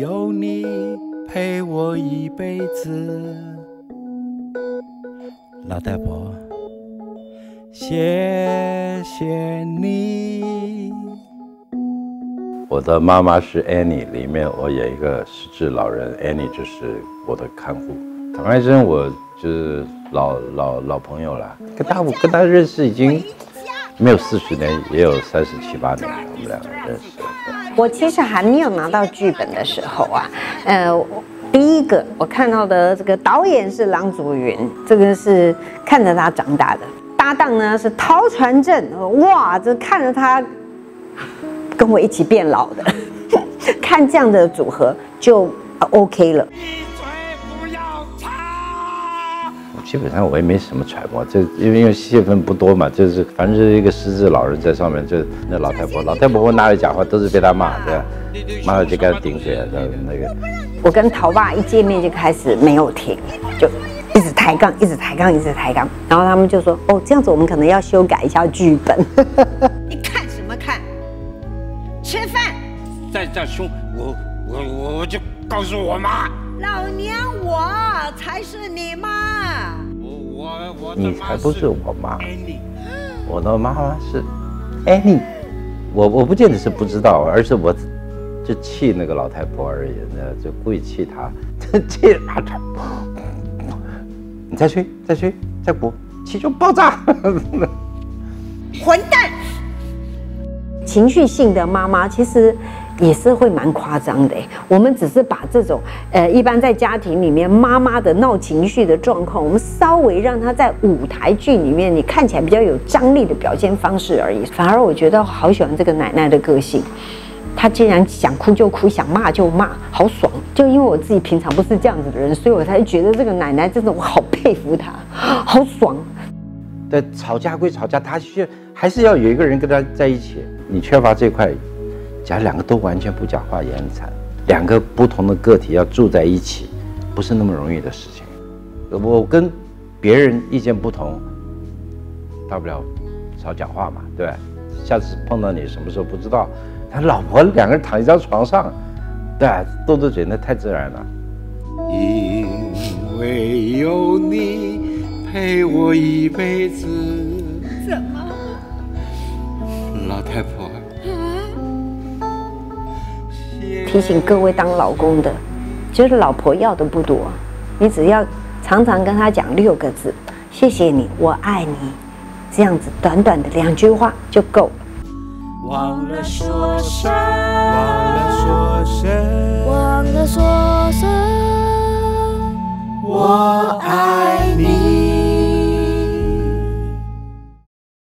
有你陪我一辈子。老太婆，谢谢你。 我的妈妈是 Annie， 里面我演一个失智老人 ，Annie 就是我的看护。唐爱珍我就是老朋友了，我跟她认识已经没有40年，也有37、8年了，我们两个认识。 我其实还没有拿到剧本的时候啊，第一个我看到的这个导演是郎祖筠，这个是看着他长大的。搭档呢是陶传正，哇，这看着他跟我一起变老的，看这样的组合就 OK 了。 基本上我也没什么揣摩，就因为戏份不多嘛，就是反正就是一个失智老人在上面，就那老太婆我哪里讲话都是被他骂，对吧？骂了就给他顶嘴了，那个。 我跟陶爸一见面就开始没有停，就一直抬杠，一直抬杠，一直抬杠，然后他们就说：“哦，这样子我们可能要修改一下剧本。” 你看什么看？吃饭！ 再这样凶，我就告诉我妈。 老娘我才是你妈。 你才不是我妈，我的妈妈是 Annie。我不见得是不知道，而是我就气那个老太婆而已，就故意气她，气她，你再吹，再鼓，气就爆炸。 混蛋！ 情绪性的妈妈其实也是会蛮夸张的。我们只是把这种一般在家庭里面妈妈的闹情绪的状况，我们稍微让她在舞台剧里面你看起来比较有张力的表现方式而已。反而我觉得好喜欢这个奶奶的个性，她竟然想哭就哭，想骂就骂，好爽。就因为我自己平常不是这样子的人，所以我才觉得这个奶奶真的我好佩服她，好爽。 但吵架归吵架，她还是要有一个人跟她在一起。你缺乏这块，假如两个都完全不讲话也很惨。两个不同的个体要住在一起，不是那么容易的事情。我跟别人意见不同，大不了少讲话嘛，对吧？下次碰到你什么时候不知道，他老婆两个人躺一张床上，对吧？斗嘴那太自然了。 因为有你陪我一辈子。 怎么？ 老太婆， 提醒各位当老公的，就是老婆要的不多，你只要常常跟她讲6个字：谢谢你，我爱你，这样子短短的2句话就够了。 忘了说声。